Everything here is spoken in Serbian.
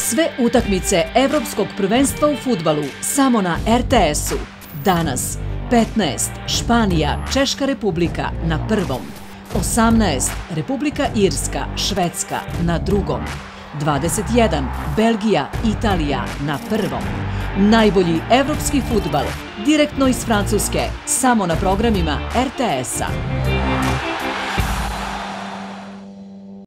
Sve utakmice Evropskog prvenstva u fudbalu samo na RTS-u. Danas 15 Španija, Češka Republika na prvom, 18 Republika Irska, Švedska na drugom, 21 Belgija, Italija na prvom. Najbolji evropski fudbal direktno iz Francuske samo na programima RTS-a.